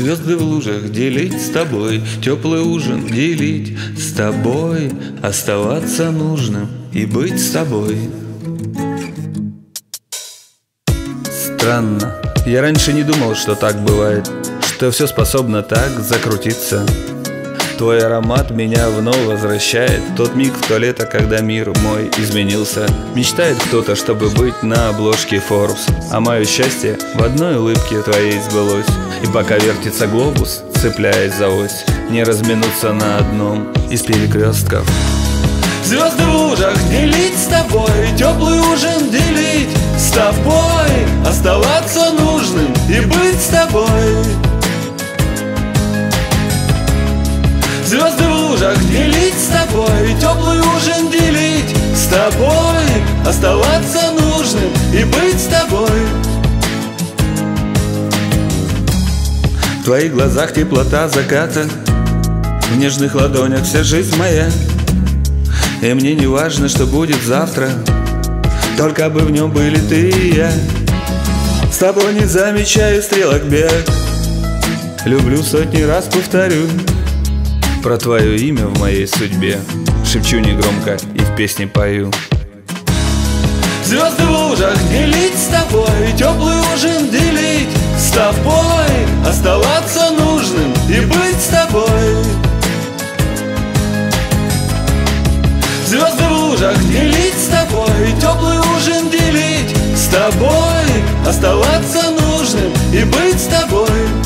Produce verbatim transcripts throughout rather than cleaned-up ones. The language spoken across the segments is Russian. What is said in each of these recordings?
Звезды в лужах делить с тобой, теплый ужин делить с тобой, оставаться нужным и быть с тобой. Странно, я раньше не думал, что так бывает, что все способно так закрутиться. Твой аромат меня вновь возвращает в тот миг в то лето, когда мир мой изменился. Мечтает кто-то, чтобы быть на обложке Forbes, а мое счастье в одной улыбке твоей сбылось. И пока вертится глобус, цепляясь за ось, не разминуться на одном из перекрестков. Звезды в лужах делить с тобой, теплый ужин делить с тобой, оставаться нужным и быть с тобой. Звезды в лужах делить с тобой, теплый ужин делить с тобой, оставаться нужным и быть с тобой. В твоих глазах теплота заката, в нежных ладонях вся жизнь моя. И мне не важно, что будет завтра, только бы в нем были ты и я. С тобой не замечаю стрелок бег, люблю сотни раз повторю. Про твое имя в моей судьбе шепчу негромко и в песне пою. Звезды в лужах делить с тобой, теплый ужин делить с тобой, оставаться нужным и быть с тобой. Звезды в лужах делить с тобой, теплый ужин делить с тобой, оставаться нужным и быть с тобой.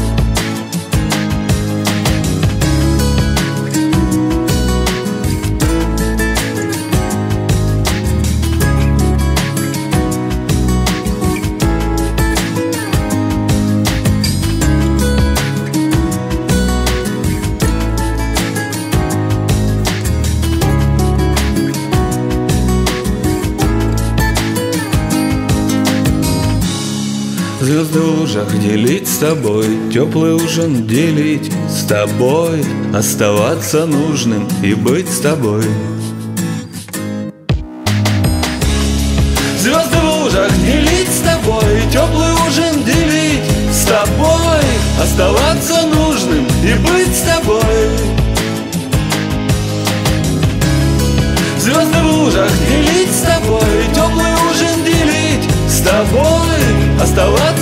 Звезды в лужах делить с тобой, теплый ужин делить с тобой, оставаться нужным и быть с тобой. Звезды в лужах делить с тобой, теплый ужин делить с тобой, оставаться нужным и быть с тобой. Звезды в лужах делить с тобой, теплый ужин делить с тобой, оставаться